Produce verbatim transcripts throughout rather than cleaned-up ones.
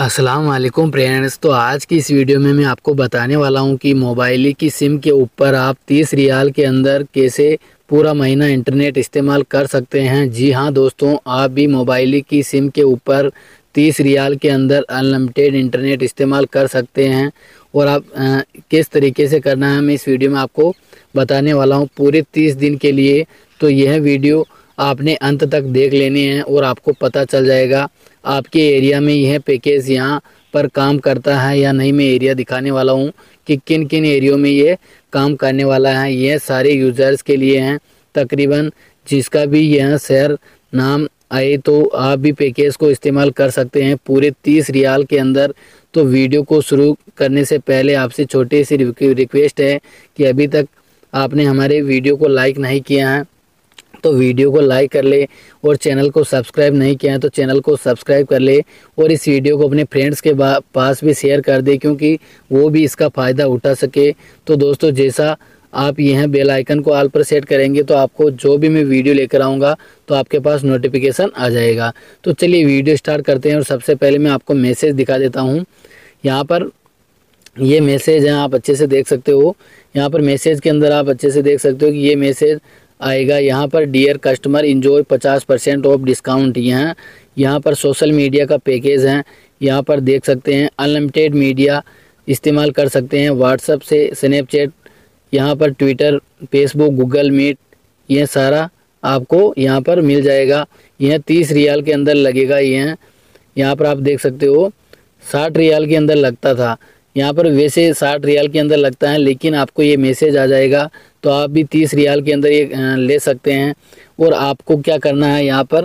अस्सलाम वालेकुम फ्रेंड्स। तो आज की इस वीडियो में मैं आपको बताने वाला हूं कि मोबाइल की सिम के ऊपर आप तीस रियाल के अंदर कैसे पूरा महीना इंटरनेट इस्तेमाल कर सकते हैं। जी हां दोस्तों, आप भी मोबाइल की सिम के ऊपर तीस रियाल के अंदर अनलिमिटेड इंटरनेट इस्तेमाल कर सकते हैं। और आप आ, किस तरीके से करना है मैं इस वीडियो में आपको बताने वाला हूँ पूरे तीस दिन के लिए। तो यह वीडियो आपने अंत तक देख लेनी है और आपको पता चल जाएगा आपके एरिया में यह पैकेज यहाँ पर काम करता है या नहीं। मैं एरिया दिखाने वाला हूँ कि किन किन एरियो में ये काम करने वाला है। यह सारे यूज़र्स के लिए हैं। तकरीबन जिसका भी यह शहर नाम आए तो आप भी पैकेज को इस्तेमाल कर सकते हैं पूरे तीस रियाल के अंदर। तो वीडियो को शुरू करने से पहले आपसे छोटी सी रिक्वेस्ट है कि अभी तक आपने हमारे वीडियो को लाइक नहीं किया है तो वीडियो को लाइक कर ले, और चैनल को सब्सक्राइब नहीं किया है तो चैनल को सब्सक्राइब कर ले, और इस वीडियो को अपने फ्रेंड्स के पास भी शेयर कर दे क्योंकि वो भी इसका फ़ायदा उठा सके। तो दोस्तों, जैसा आप यह बेल आइकन को ऑल पर सेट करेंगे तो आपको जो भी मैं वीडियो लेकर आऊँगा तो आपके पास नोटिफिकेशन आ जाएगा। तो चलिए वीडियो स्टार्ट करते हैं। और सबसे पहले मैं आपको मैसेज दिखा देता हूँ। यहाँ पर ये मैसेज है, आप अच्छे से देख सकते हो। यहाँ पर मैसेज के अंदर आप अच्छे से देख सकते हो कि ये मैसेज आएगा। यहाँ पर डियर कस्टमर इंजॉय पचास परसेंट ऑफ डिस्काउंट। यहाँ यहाँ पर सोशल मीडिया का पैकेज है। यहाँ पर देख सकते हैं अनलिमिटेड मीडिया इस्तेमाल कर सकते हैं, व्हाट्सएप से स्नैपचैट, यहाँ पर ट्विटर, फेसबुक, गूगल मीट, यह सारा आपको यहाँ पर मिल जाएगा। यह तीस रियाल के अंदर लगेगा। यह यहाँ पर आप देख सकते हो साठ रियाल के अंदर लगता था। यहाँ पर वैसे साठ रियाल के अंदर लगता है, लेकिन आपको ये मैसेज आ जाएगा तो आप भी तीस रियाल के अंदर ये ले सकते हैं। और आपको क्या करना है, यहाँ पर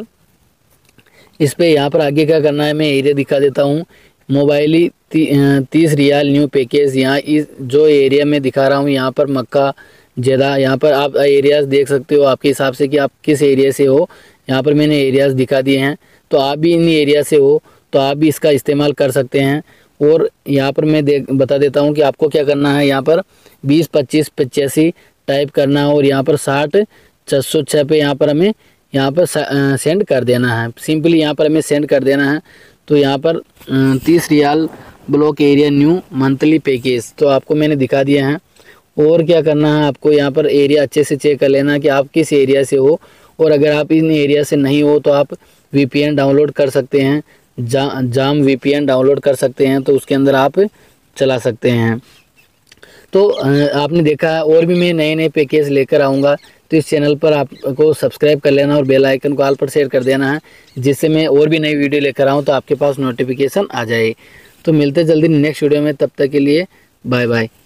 इस पे यहाँ पर आगे क्या करना है मैं एरिया दिखा देता हूँ। मोबाइली ती, तीस रियाल न्यू पैकेज। यहाँ इस जो एरिया में दिखा रहा हूँ यहाँ पर मक्का जेदा, यहाँ पर आप एरियाज देख सकते हो आपके हिसाब से कि आप किस एरिया से हो। यहाँ पर मैंने एरियाज दिखा दिए हैं, तो आप भी इन एरिया से हो तो आप भी इसका इस्तेमाल कर सकते हैं। और यहाँ पर मैं देख बता देता हूँ कि आपको क्या करना है। यहाँ पर बीस पच्चीस पचासी टाइप करना है और यहाँ पर साठ छः सौ छः पे यहाँ पर हमें यहाँ पर सेंड कर देना है। सिंपली यहाँ पर हमें सेंड कर देना है। तो यहाँ पर तीस रियाल block area new monthly package तो आपको मैंने दिखा दिया है। और क्या करना है, आपको यहाँ पर एरिया अच्छे से चेक कर लेना कि आप किस एरिया से हो। और अगर आप इन एरिया से नहीं हो तो आप वीपीएन डाउनलोड कर सकते हैं, जा जाम वीपीएन डाउनलोड कर सकते हैं, तो उसके अंदर आप चला सकते हैं। तो आपने देखा है और भी मैं नए नए पैकेज लेकर आऊँगा, तो इस चैनल पर आपको सब्सक्राइब कर लेना और बेल आइकन को ऑल पर शेयर कर देना है, जिससे मैं और भी नई वीडियो लेकर आऊँ तो आपके पास नोटिफिकेशन आ जाए। तो मिलते जल्दी नेक्स्ट वीडियो में, तब तक के लिए बाय बाय।